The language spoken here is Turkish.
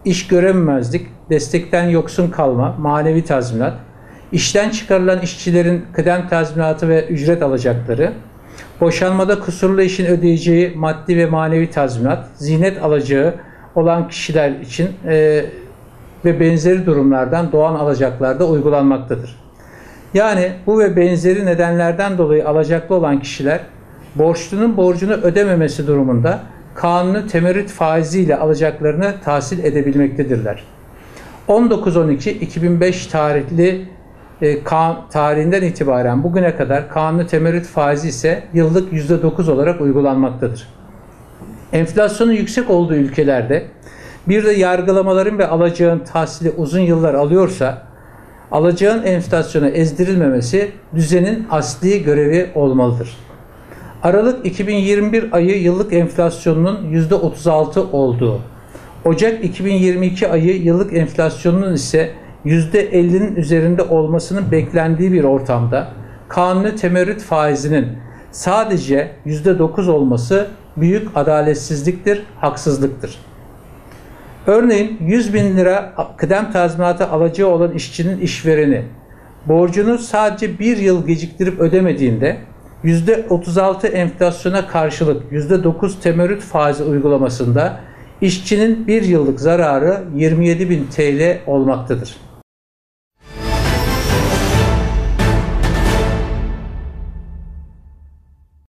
iş görememezlik, destekten yoksun kalma, manevi tazminat, işten çıkarılan işçilerin kıdem tazminatı ve ücret alacakları, boşanmada kusurlu eşin ödeyeceği maddi ve manevi tazminat, ziynet alacağı olan kişiler için ve benzeri durumlardan doğan alacaklar da uygulanmaktadır. Yani bu ve benzeri nedenlerden dolayı alacaklı olan kişiler borçlunun borcunu ödememesi durumunda kanuni temerrüt faiziyle alacaklarını tahsil edebilmektedirler. 19.12.2005 tarihli tarihinden itibaren bugüne kadar kanuni temerrüt faizi ise yıllık %9 olarak uygulanmaktadır. Enflasyonun yüksek olduğu ülkelerde bir de yargılamaların ve alacağın tahsili uzun yıllar alıyorsa alacağın enflasyona ezdirilmemesi düzenin asli görevi olmalıdır. Aralık 2021 ayı yıllık enflasyonunun %36 olduğu, Ocak 2022 ayı yıllık enflasyonunun ise %50'nin üzerinde olmasının beklendiği bir ortamda kanuni temerrüt faizinin sadece %9 olması büyük adaletsizliktir, haksızlıktır. Örneğin 100.000 lira kıdem tazminatı alacağı olan işçinin işvereni borcunu sadece bir yıl geciktirip ödemediğinde %36 enflasyona karşılık %9 temerrüt faizi uygulamasında işçinin bir yıllık zararı 27.000 TL olmaktadır.